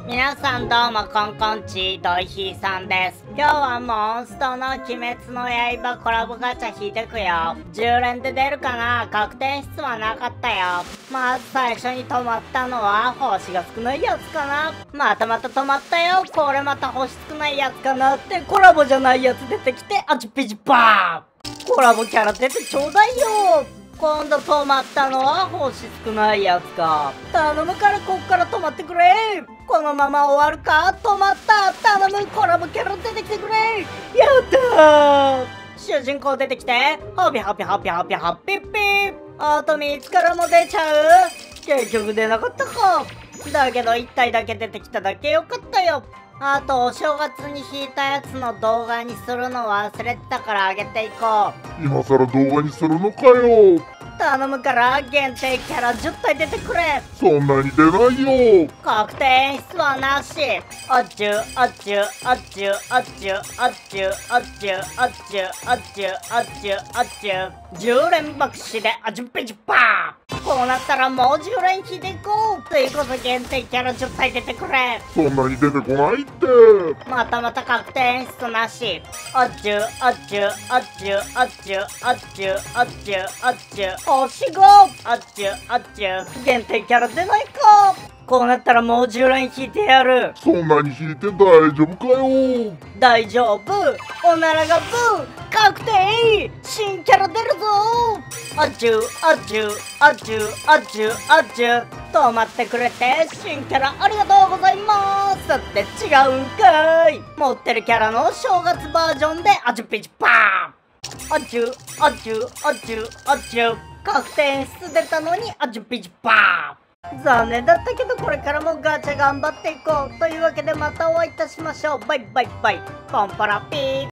皆さんどうもコンコンチドイヒーさんです。今日はモンストの鬼滅の刃コラボガチャ引いてくよ。10連で出るかな。確定室はなかったよ。まず最初に止まったのは星が少ないやつかな。また止まったよ。これまた星少ないやつかなってコラボじゃないやつ出てきてあちピチパー。コラボキャラ出てちょうだいよ。今度止まったのは星少ないやつか。頼むからこっから止まってくれ。このまま終わるか。止まった。頼む。コラボキャラ出てきてくれ。やったー。主人公出てきて。ハピハピハピハピハピッピー。あと3つからも出ちゃう。結局出なかったか。だけど1体だけ出てきただけよかったよ。あとお正月に引いたやつの動画にするの忘れてたからあげていこう。今更動画にするのかよ。 頼むから限定キャラ10体出てくれ。 そんなに出ないよ。 確定演出はなし。あっちゅうあっちゅうあっちゅうあっちゅうあっちゅうあっちゅうあっちゅうあっちゅうあっちゅうあっちゅう10連爆死であちゅピチパー。こうなったらもう10連引いていこう。ついこそ限定キャラ10体出てくれ。 そんなに出てこないって。 また確定演出なし。あっちゅうあっちゅうあっちゅうあっちゅうあっちゅうあっちゅうあっちゅう星5。あっちゅうあっちゅう限定キャラ出ないか。こうなったらもう10連引いてやる。 そんなに引いて大丈夫かよ。 大丈夫。おならがブー。確定。新キャラ出るぞ。あっちゅうあっちゅうあっちゅうあっちゅうあっちゅう止まってくれて新キャラありがとうございますって違うんかい。持ってるキャラの正月バージョンであちゅピチパー。あっちゅうあっちゅうあっちゅうあっちゅう確定演出出たのにあちゅピチパー。残念だったけどこれからもガチャ頑張っていこうというわけでまたお会いいたしましょう。バイバイバイ。ポンパラピー。